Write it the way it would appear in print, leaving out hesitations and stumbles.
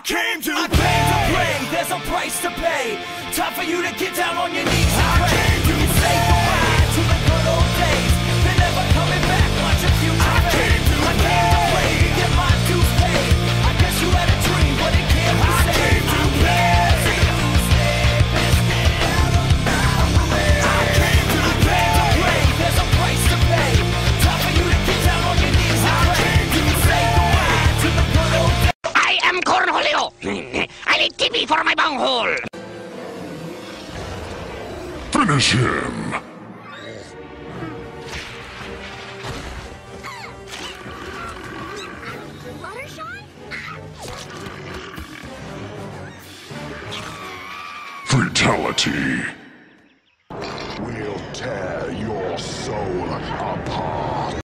came to play. There's a price to pay. Time for you to get down on your knees and pray. You say goodbye to the good old days. They're never coming back. Watch your future fade. I came to play to get my dues paid. I guess you had a dream, but it can't be saved. I came to play. There's a price to pay. Time for you to get down on your knees and pray. You say goodbye to the good old days. I am Cornholio. I need TV for my bunghole. Finish him! Fatality. We'll tear your soul apart.